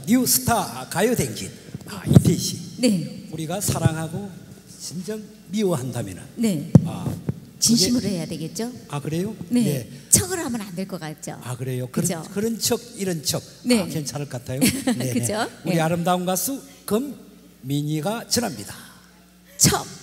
뉴스타 가요댕진. 이태희 씨. 네. 우리가 사랑하고 진정 미워한다면은. 네. 진심으로 해야 되겠죠? 그래요? 네. 네. 척을 하면 안 될 것 같죠? 그래요? 그런 척 이런 척. 네. 괜찮을 것 같아요. 네. 그죠? 우리 네. 아름다운 가수 금민이가 전합니다. 척.